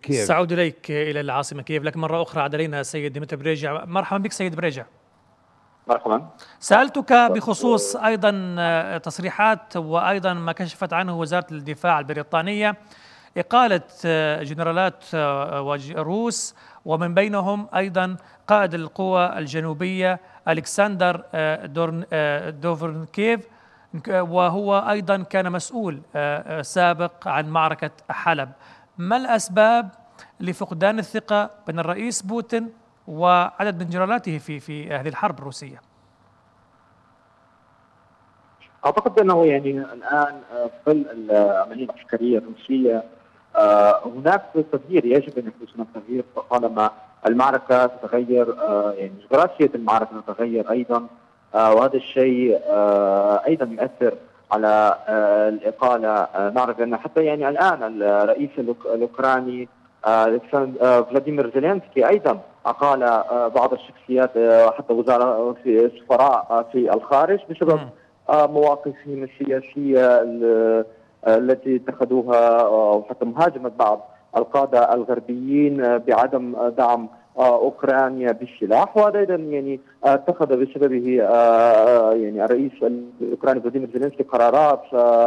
كييف. سأعود إليك إلى العاصمة كييف، لكن مرة أخرى عاد علينا سيد ديمتر بريجع. مرحبا بك سيد بريجع. مرحبا. سألتك بخصوص أيضا تصريحات وأيضا ما كشفت عنه وزارة الدفاع البريطانية، إقالة جنرالات روس، ومن بينهم أيضا قائد القوى الجنوبية ألكسندر دوفرنكيف، وهو أيضا كان مسؤول سابق عن معركة حلب. ما الأسباب لفقدان الثقة بين الرئيس بوتين وعدد من جنرالاته في هذه الحرب الروسية؟ اعتقد انه يعني الان في العمليه العسكريه الروسيه هناك تغيير، يجب ان يكون هناك تغيير طالما المعركه تتغير، يعني جغرافيه المعركه تتغير ايضا، وهذا الشيء ايضا يؤثر على الاقاله. نعرف ان حتى يعني الان الرئيس الاوكراني فلاديمير زيلينسكي ايضا اقال بعض الشخصيات، حتى وزراء في السفراء في الخارج بسبب مواقفهم السياسيه التي اتخذوها، وحتى مهاجمه بعض القاده الغربيين بعدم دعم اوكرانيا بالسلاح. وهذا ايضا يعني اتخذ بسببه يعني الرئيس الاوكراني فلاديمير زيلينسكي قرارات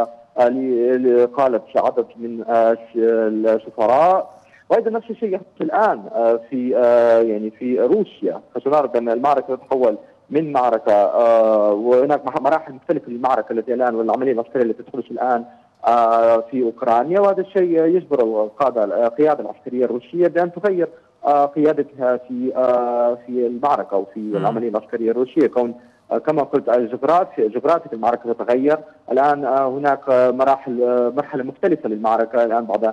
لإقالة عدد من السفراء. وايضا نفس الشيء يحدث الان في يعني في روسيا، فسنعرف ان المعركه تتحول من معركه وهناك مراحل مختلفه للمعركه التي الان والعمليه العسكريه التي تحدث الان في اوكرانيا. وهذا الشيء يجبر القياده العسكريه الروسيه بان تغير قيادتها في المعركه وفي العمليه العسكريه الروسيه، كون كما قلت جغرافيا المعركه تتغير. الان هناك مرحله مختلفه للمعركه الان بعد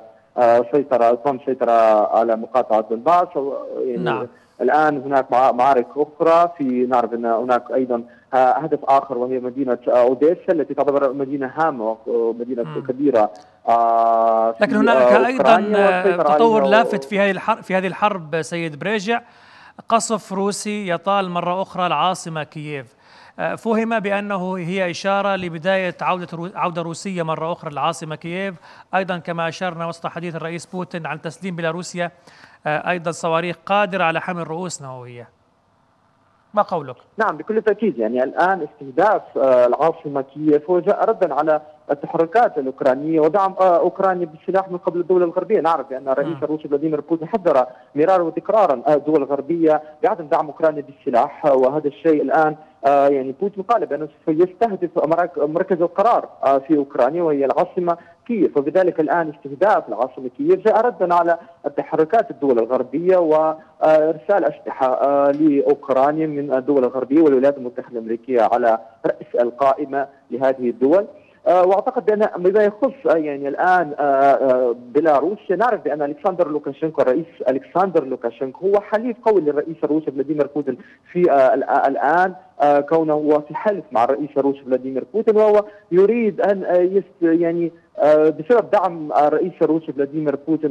سيطره على مقاطعه دونباس، يعني نعم. الان هناك معارك اخرى، نعرف ان هناك ايضا هدف اخر وهي مدينه اوديسا التي تعتبر مدينه هامه ومدينه كبيره. لكن هناك ايضا تطور لافت في هذه الحرب سيد بريجع، قصف روسي يطال مرة أخرى العاصمة كييف. فهم بأنه هي إشارة لبداية عودة روسية مرة أخرى للعاصمة كييف، أيضا كما أشرنا وسط حديث الرئيس بوتين عن تسليم بيلاروسيا أيضا صواريخ قادرة على حمل رؤوس نووية. ما قولك؟ نعم بكل تأكيد، يعني الآن استهداف العاصمة كييف هو جاء ردا على التحركات الأوكرانية ودعم أوكرانيا بالسلاح من قبل الدول الغربية. نعرف بأن الرئيس الروسي فلاديمير بوتين حذر مرارا وتكرارا الدول الغربية بعدم دعم أوكرانيا بالسلاح، وهذا الشيء الآن يعني بوتين قال بأنه سيستهدف مركز القرار في أوكرانيا وهي العاصمة كييف، وبذلك الآن استهداف العاصمة كييف جاء ردا على التحركات الدول الغربية وإرسال أسلحة لأوكرانيا من الدول الغربية والولايات المتحدة الأمريكية على رأس القائمة لهذه الدول. واعتقد بان بما يخص يعني الان بيلاروسيا، نعرف بان الكسندر لوكاشينكو الرئيس الكسندر لوكاشينكو هو حليف قوي للرئيس الروسي فلاديمير بوتين في الان، كونه هو في حلف مع الرئيس الروسي فلاديمير بوتين، وهو يريد ان يعني بسبب دعم الرئيس الروسي فلاديمير بوتين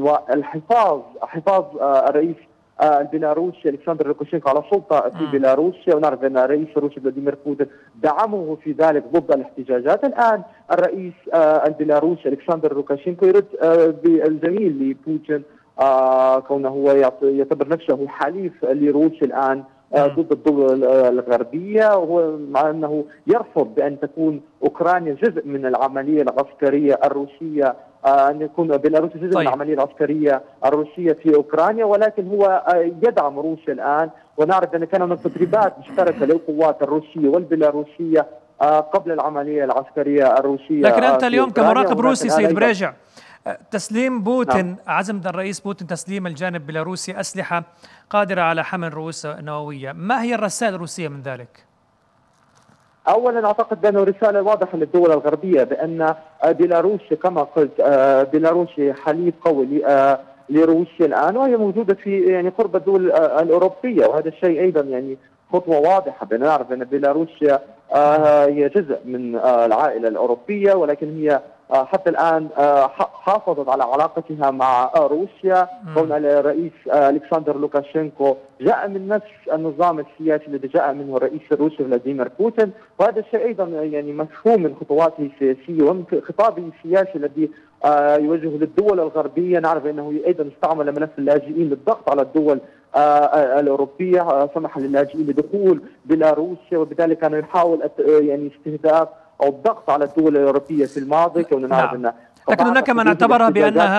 حفاظ الرئيس البيلاروسي الكسندر لوكاشينكو على سلطه في بيلاروسيا. ونعرف ان الرئيس الروسي فلاديمير بوتين دعمه في ذلك ضد الاحتجاجات. الان الرئيس البيلاروسي الكسندر لوكاشينكو يرد بالجميل لبوتين، كونه هو يعتبر نفسه حليف لروسيا الان ضد الدول الغربيه، وهو مع انه يرفض بان تكون اوكرانيا جزء من العمليه العسكريه الروسيه، ان يكون بيلاروسيا جزء من العمليه العسكريه الروسيه في اوكرانيا، ولكن هو يدعم روسيا الان. ونعرف ان كان هناك تدريبات مشتركه للقوات الروسيه والبيلاروسيه قبل العمليه العسكريه الروسيه. لكن انت اليوم كمراقب روسي سيد بريجع، تسليم بوتين، عزم الرئيس بوتين تسليم الجانب البيلاروسي أسلحة قادرة على حمل رؤوس نووية، ما هي الرسائل الروسية من ذلك؟ اولا اعتقد بانه رساله واضحه للدول الغربيه بان بيلاروسيا كما قلت بيلاروسيا حليف قوي لروسيا الان، وهي موجوده في يعني قرب الدول الاوروبيه، وهذا الشيء ايضا يعني خطوه واضحه. بنعرف ان بيلاروسيا هي جزء من العائله الاوروبيه، ولكن هي حتى الآن حافظت على علاقتها مع روسيا، كون الرئيس ألكسندر لوكاشينكو جاء من نفس النظام السياسي الذي جاء منه الرئيس الروسي فلاديمير بوتين، وهذا الشيء أيضا يعني مفهوم من خطواته السياسية ومن خطابه السياسي الذي يوجه للدول الغربية. نعرف أنه أيضا استعمل ملف اللاجئين للضغط على الدول الأوروبية، سمح للاجئين بدخول بيلاروسيا، وبذلك كان يحاول يعني استهداف أو الضغط على الدول الأوروبية في الماضي، كوننا نعرف أن لكن هناك من اعتبرها بأنها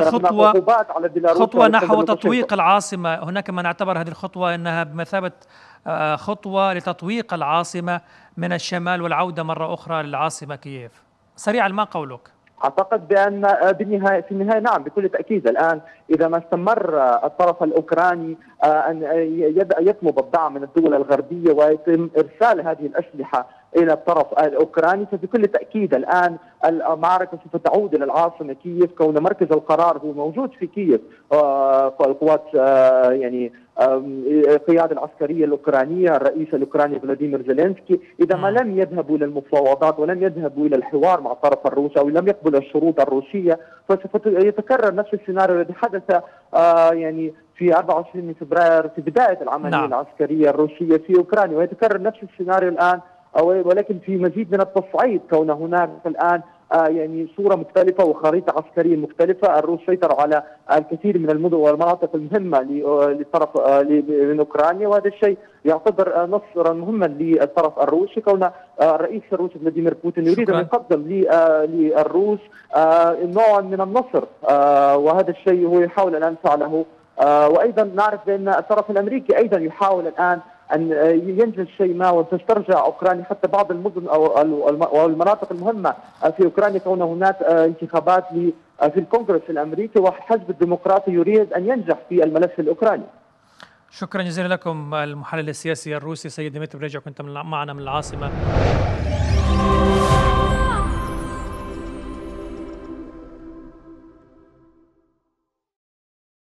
خطوة نحو تطويق العاصمة. هناك من اعتبر هذه الخطوة أنها بمثابة خطوة لتطويق العاصمة من الشمال والعودة مرة أخرى للعاصمة كييف. سريعا ما قولك؟ أعتقد بأن في النهاية نعم بكل تأكيد. الآن إذا ما استمر الطرف الأوكراني أن يطلب الدعم من الدول الغربية ويتم إرسال هذه الأسلحة إلى الطرف الأوكراني، فبكل تأكيد الآن المعركة سوف تعود إلى العاصمة كييف، كون مركز القرار هو موجود في كييف. القوات يعني القيادة العسكرية الأوكرانية، الرئيس الأوكراني فلاديمير زيلينسكي، إذا ما لم يذهبوا إلى المفاوضات ولم يذهبوا إلى الحوار مع الطرف الروسي أو لم يقبلوا الشروط الروسية، فسوف يتكرر نفس السيناريو الذي حدث يعني في 24 فبراير في بداية العملية العسكرية الروسية في أوكرانيا، ويتكرر نفس السيناريو الآن، ولكن في مزيد من التصعيد، كون هناك الآن يعني صورة مختلفة وخريطة عسكرية مختلفة. الروس سيطروا على الكثير من المدن والمناطق المهمة للطرف من أوكرانيا، وهذا الشيء يعتبر نصرا مهما للطرف الروسي، كون الرئيس الروسي فلاديمير بوتين يريد أن يقدم للروس نوعا من النصر، وهذا الشيء هو يحاول الآن فعله. وأيضا نعرف بأن الطرف الأمريكي أيضا يحاول الآن أن ينجز شيء ما وتسترجع أوكرانيا حتى بعض المدن أو المناطق المهمة في أوكرانيا، كون هناك انتخابات في الكونغرس الأمريكي، والحزب الديمقراطي يريد أن ينجح في الملف الأوكراني. شكرا جزيلا لكم المحلل السياسي الروسي سيد ديمتري بريجيع، كنت معنا من العاصمة.